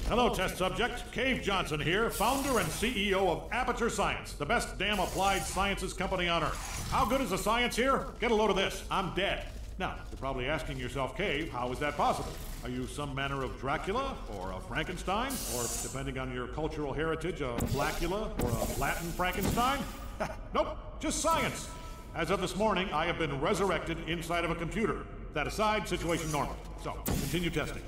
Hello, test subject. Cave Johnson here, founder and CEO of Aperture Science, the best damn applied sciences company on Earth. How good is the science here? Get a load of this. I'm dead. Now, you're probably asking yourself, Cave, how is that possible? Are you some manner of Dracula, or a Frankenstein, or, depending on your cultural heritage, a Blackula, or a Latin Frankenstein? Nope, just science. As of this morning, I have been resurrected inside of a computer. That aside, situation normal. So, continue testing.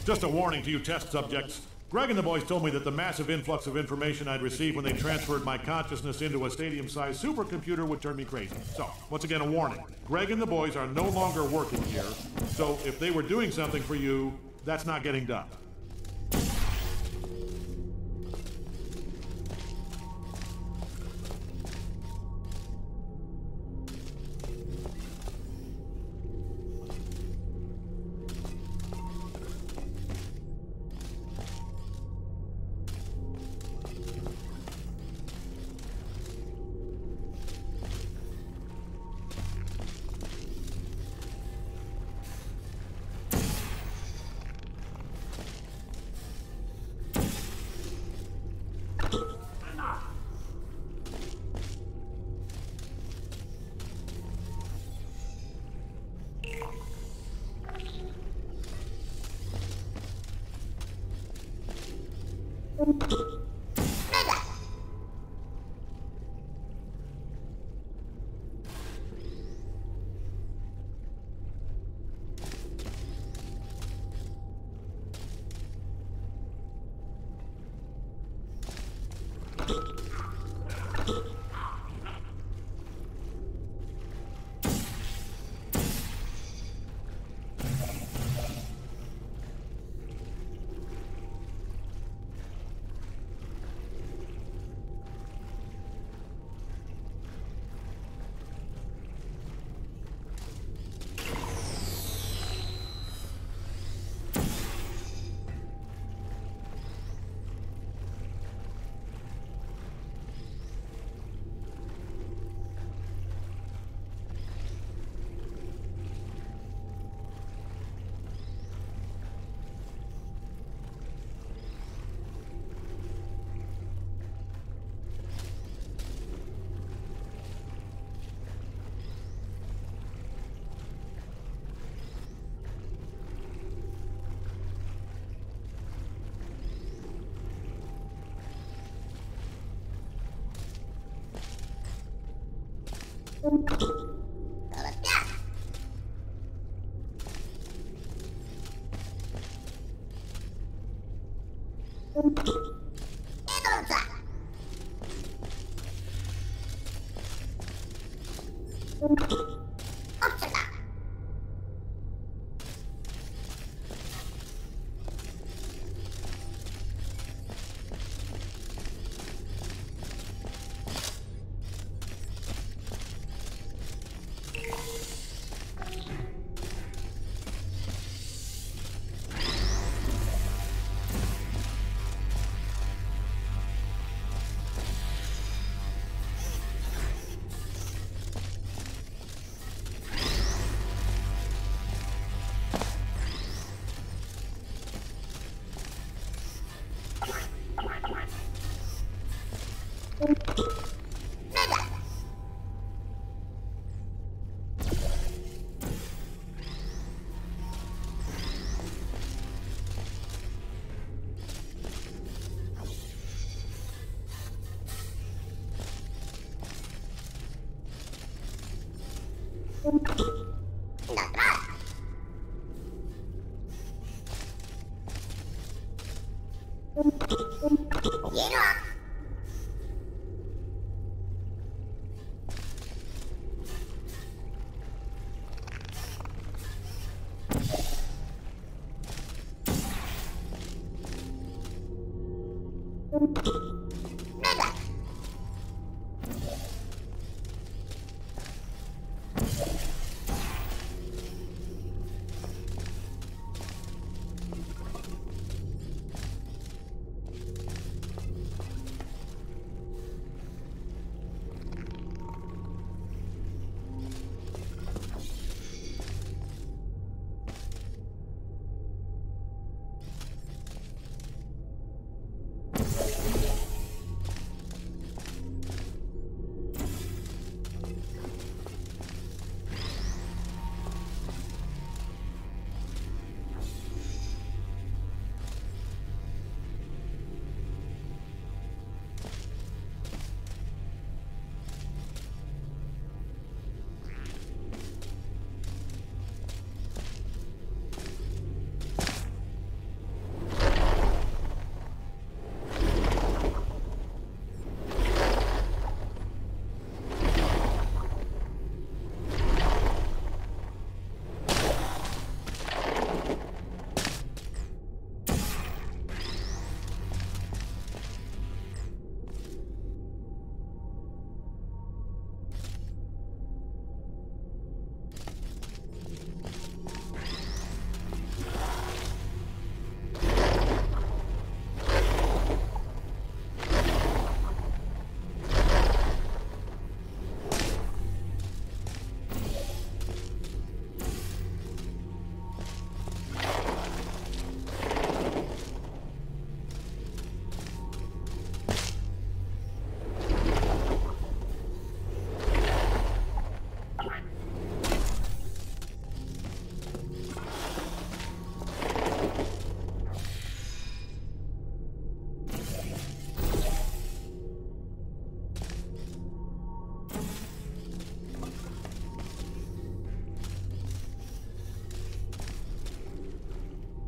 Just a warning to you test subjects. Greg and the boys told me that the massive influx of information I'd received when they transferred my consciousness into a stadium-sized supercomputer would turn me crazy. So, once again, a warning. Greg and the boys are no longer working here, so if they were doing something for you, that's not getting done.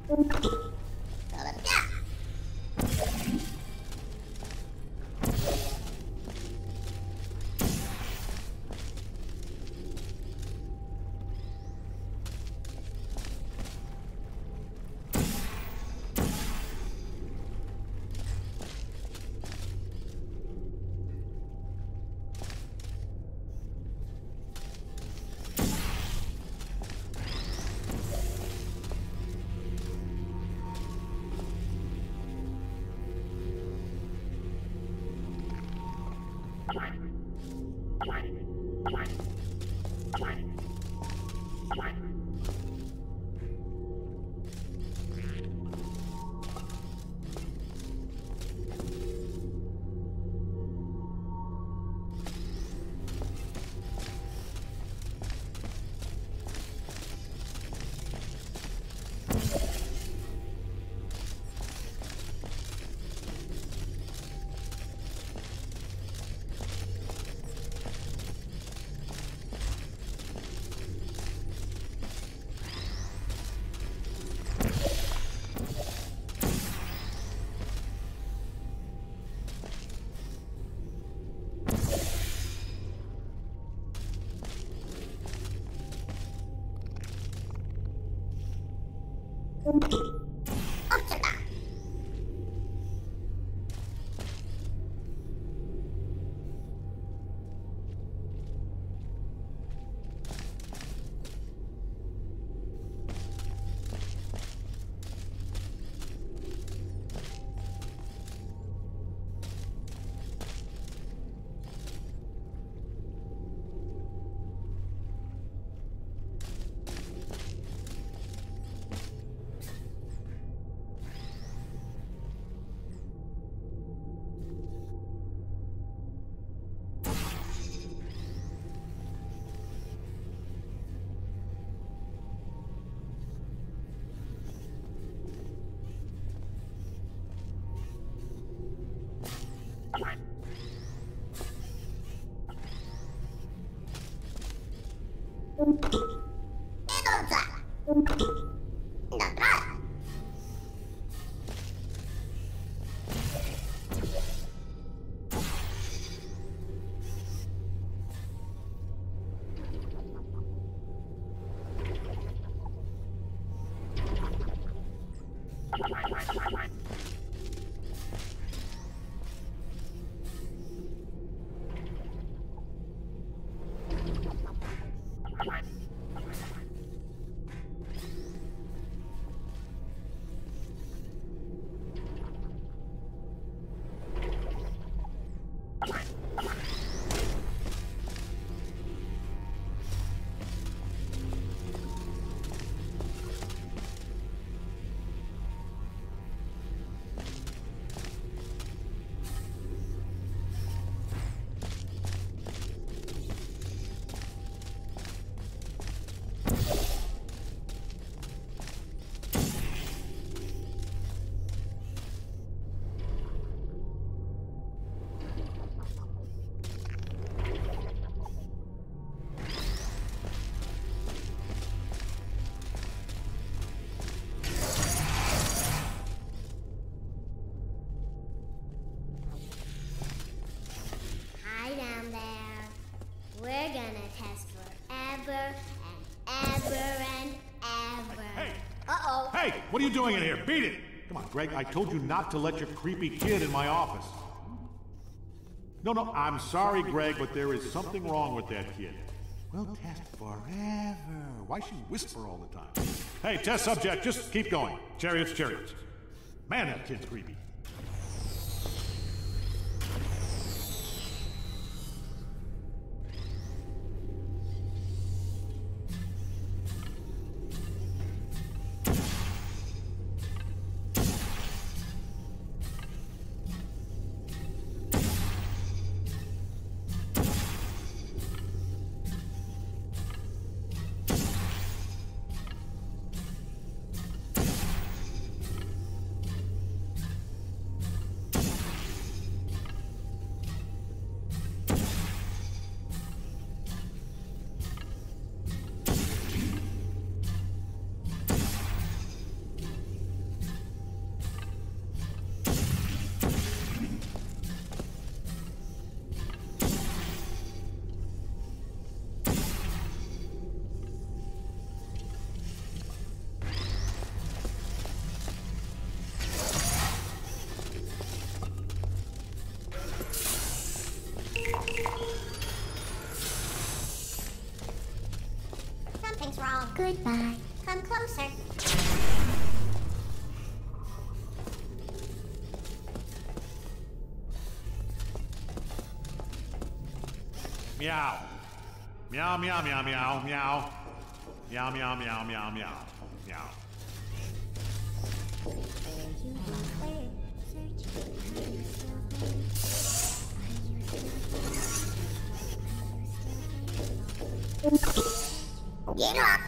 Hey, what are you doing in here? Beat it! Come on, Greg, I told you not to let your creepy kid in my office. No, I'm sorry, Greg, but there is something wrong with that kid. We'll test forever. Why she whisper all the time? Hey, test subject, just keep going. Chariots. Man, that kid's creepy. wrong. Goodbye. Come closer. Meow. Meow, meow, meow, meow, meow. Meow, meow, meow, meow, meow. Meow. Get up.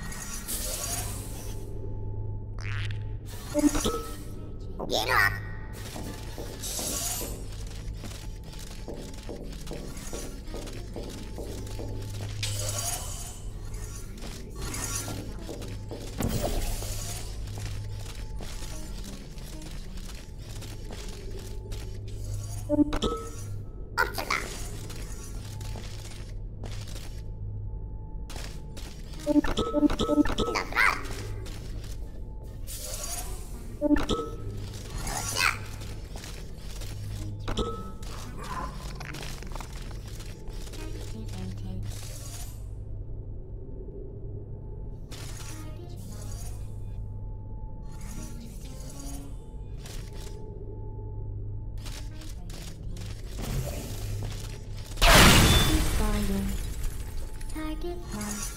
Get up. Optional. Natural. Target lost.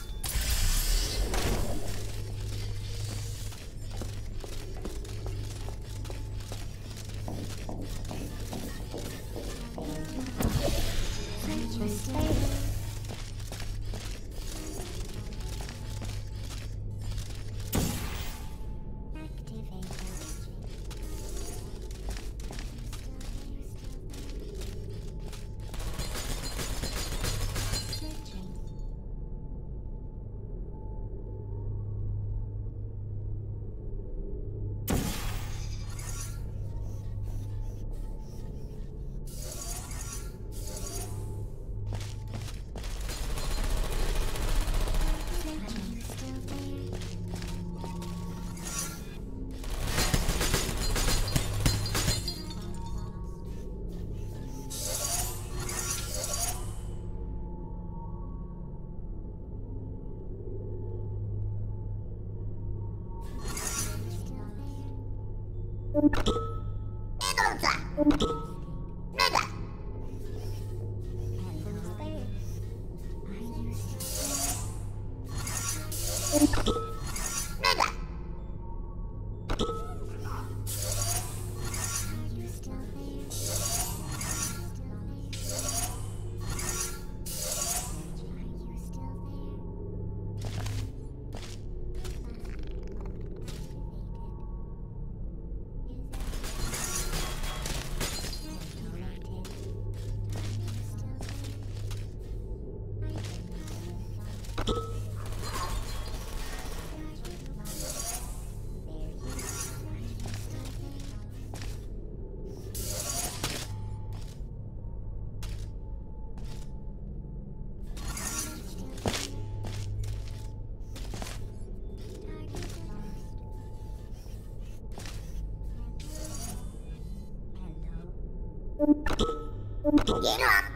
Get up.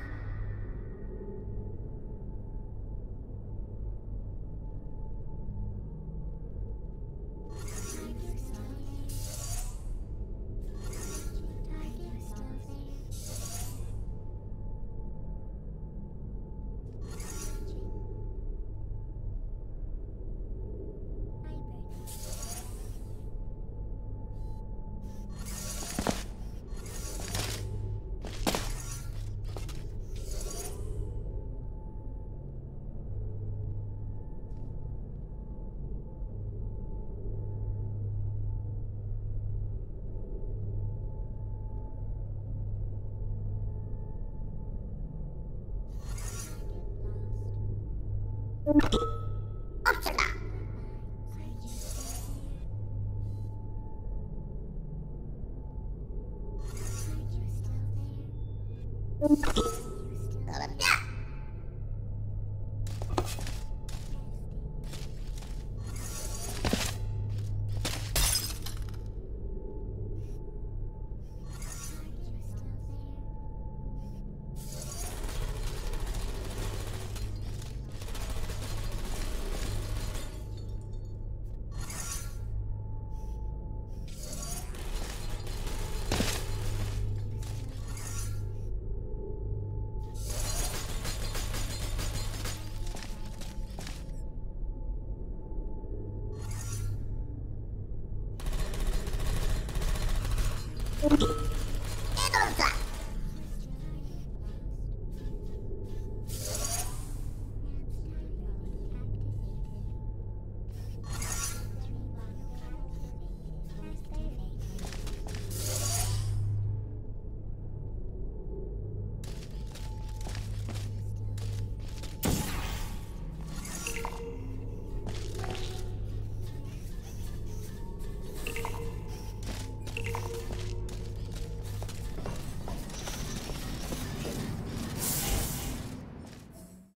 Optional. up.